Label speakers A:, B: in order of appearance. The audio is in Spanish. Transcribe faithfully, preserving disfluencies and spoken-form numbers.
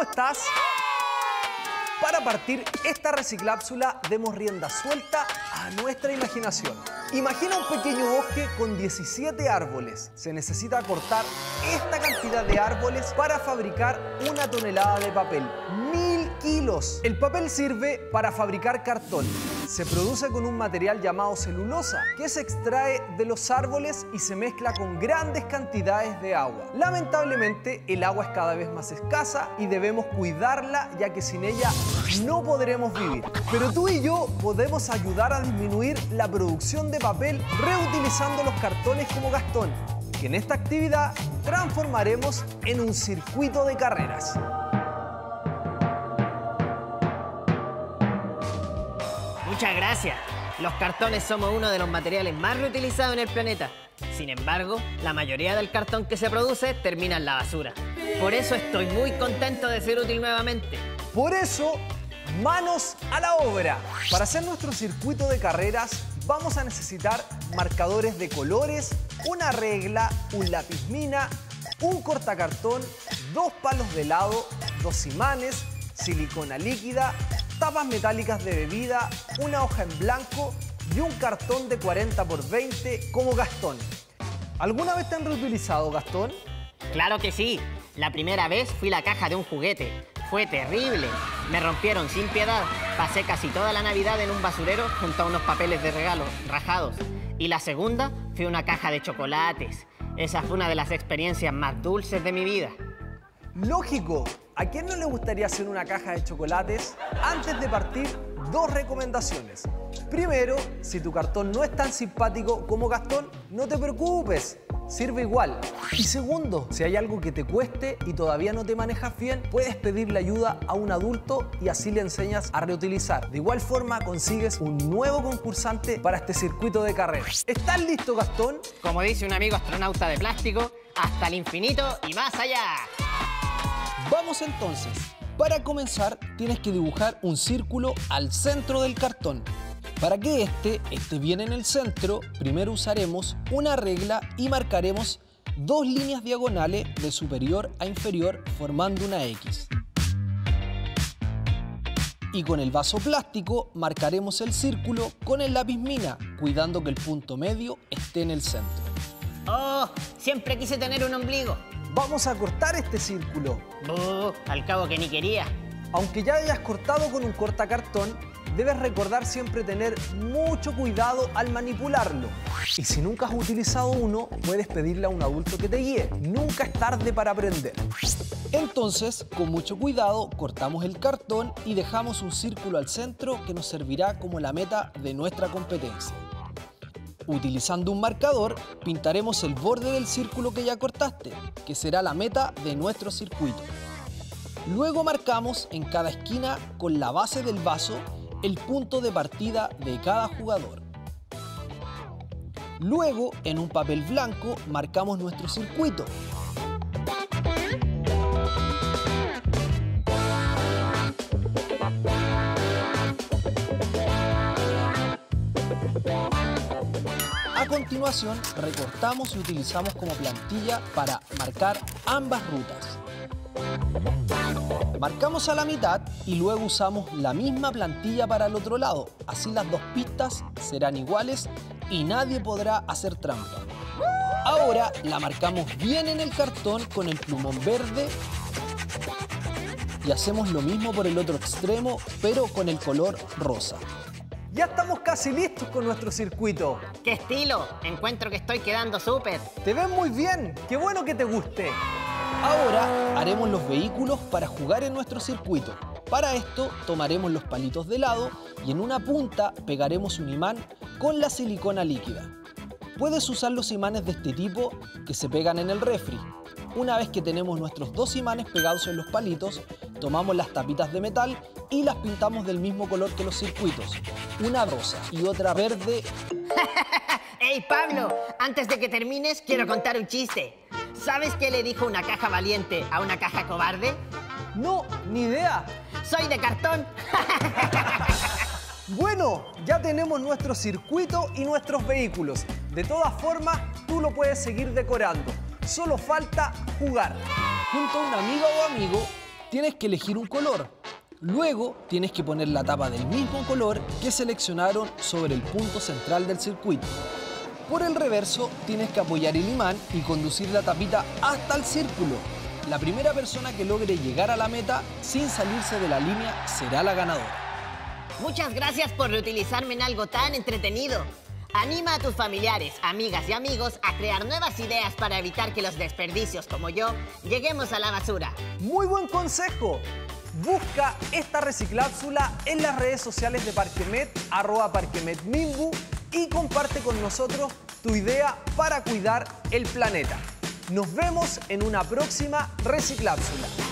A: estás? Para partir esta reciclápsula, demos rienda suelta a nuestra imaginación. Imagina un pequeño bosque con diecisiete árboles. Se necesita cortar esta cantidad de árboles para fabricar una tonelada de papel. ¡Mil kilos! El papel sirve para fabricar cartón. Se produce con un material llamado celulosa, que se extrae de los árboles y se mezcla con grandes cantidades de agua. Lamentablemente, el agua es cada vez más escasa y debemos cuidarla, ya que sin ella no podremos vivir. Pero tú y yo podemos ayudar a disminuir la producción de papel reutilizando los cartones como Gastón, que en esta actividad transformaremos en un circuito de carreras.
B: Muchas gracias. Los cartones somos uno de los materiales más reutilizados en el planeta. Sin embargo, la mayoría del cartón que se produce termina en la basura. Por eso estoy muy contento de ser útil nuevamente.
A: Por eso, manos a la obra. Para hacer nuestro circuito de carreras, vamos a necesitar marcadores de colores, una regla, un lápiz mina, un cortacartón, dos palos de helado, dos imanes, silicona líquida, tapas metálicas de bebida, una hoja en blanco y un cartón de cuarenta por veinte como Gastón. ¿Alguna vez te han reutilizado, Gastón?
B: Claro que sí. La primera vez fui la caja de un juguete. Fue terrible. Me rompieron sin piedad. Pasé casi toda la Navidad en un basurero junto a unos papeles de regalo rajados. Y la segunda fue una caja de chocolates. Esa fue una de las experiencias más dulces de mi vida.
A: Lógico. ¿A quién no le gustaría hacer una caja de chocolates? Antes de partir, dos recomendaciones. Primero, si tu cartón no es tan simpático como Gastón, no te preocupes, sirve igual. Y segundo, si hay algo que te cueste y todavía no te manejas bien, puedes pedirle ayuda a un adulto y así le enseñas a reutilizar. De igual forma, consigues un nuevo concursante para este circuito de carreras. ¿Estás listo, Gastón?
B: Como dice un amigo astronauta de plástico, hasta el infinito y más allá.
A: Vamos entonces. Para comenzar, tienes que dibujar un círculo al centro del cartón. Para que este esté bien en el centro, primero usaremos una regla y marcaremos dos líneas diagonales de superior a inferior formando una X. Y con el vaso plástico marcaremos el círculo con el lápiz mina, cuidando que el punto medio esté en el centro.
B: ¡Oh! Siempre quise tener un ombligo.
A: Vamos a cortar este círculo.
B: ¡Oh! Al cabo que ni quería.
A: Aunque ya hayas cortado con un cortacartón, debes recordar siempre tener mucho cuidado al manipularlo. Y si nunca has utilizado uno, puedes pedirle a un adulto que te guíe. Nunca es tarde para aprender. Entonces, con mucho cuidado, cortamos el cartón y dejamos un círculo al centro que nos servirá como la meta de nuestra competencia. Utilizando un marcador, pintaremos el borde del círculo que ya cortaste, que será la meta de nuestro circuito. Luego marcamos en cada esquina con la base del vaso el punto de partida de cada jugador. Luego, en un papel blanco, marcamos nuestro circuito. A continuación, recortamos y utilizamos como plantilla para marcar ambas rutas. Marcamos a la mitad y luego usamos la misma plantilla para el otro lado. Así las dos pistas serán iguales y nadie podrá hacer trampa. Ahora la marcamos bien en el cartón con el plumón verde y hacemos lo mismo por el otro extremo, pero con el color rosa. Ya estamos casi listos con nuestro circuito.
B: ¡Qué estilo! Encuentro que estoy quedando súper.
A: Te ves muy bien. ¡Qué bueno que te guste! Ahora haremos los vehículos para jugar en nuestro circuito. Para esto tomaremos los palitos de helado y en una punta pegaremos un imán con la silicona líquida. Puedes usar los imanes de este tipo que se pegan en el refri. Una vez que tenemos nuestros dos imanes pegados en los palitos, tomamos las tapitas de metal y las pintamos del mismo color que los circuitos. Una rosa y otra verde.
B: ¡Ey, Pablo! Antes de que termines, quiero contar un chiste. ¿Sabes qué le dijo una caja valiente a una caja cobarde?
A: No, ni idea.
B: ¡Soy de cartón!
A: Bueno, ya tenemos nuestro circuito y nuestros vehículos. De todas formas, tú lo puedes seguir decorando. Solo falta jugar. Junto a una amiga o amigo, tienes que elegir un color. Luego tienes que poner la tapa del mismo color que seleccionaron sobre el punto central del circuito. Por el reverso tienes que apoyar el imán y conducir la tapita hasta el círculo. La primera persona que logre llegar a la meta sin salirse de la línea será la ganadora.
B: Muchas gracias por reutilizarme en algo tan entretenido. Anima a tus familiares, amigas y amigos a crear nuevas ideas para evitar que los desperdicios como yo lleguemos a la basura.
A: Muy buen consejo. Busca esta reciclápsula en las redes sociales de Parquemet, arroba parquemetminbu, y comparte con nosotros tu idea para cuidar el planeta. Nos vemos en una próxima reciclápsula.